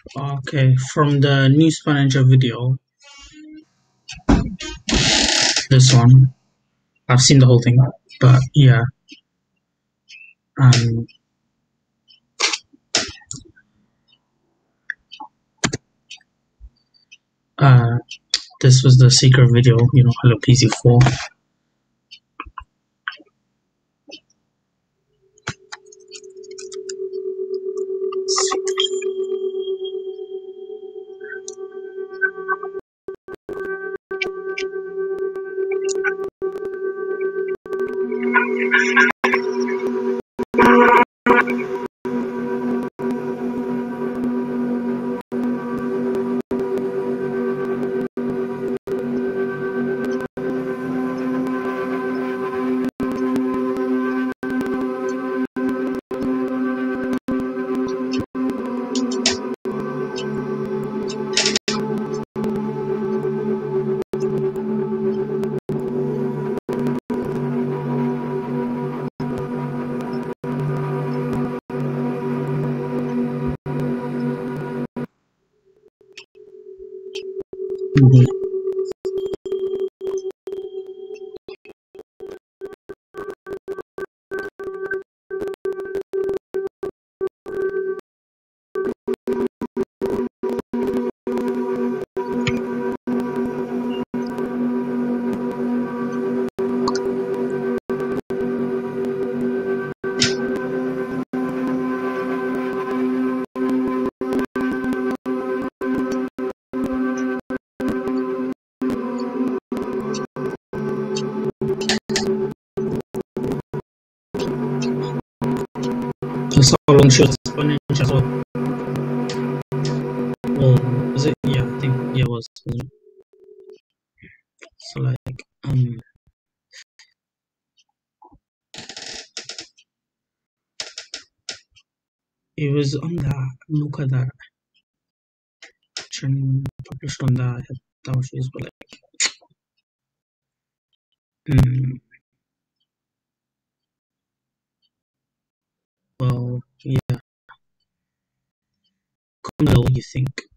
Okay, from the News Manager video, this one, I've seen the whole thing, but yeah, um, uh, this was the secret video, Hello PZ4. Mhm. That's how long she was explaining as well. Well, was it? Yeah, I think yeah, it was. Wasn't it? So like, it was on the Mukadar published on the Tawashes, but like, well, yeah, comment below what you think.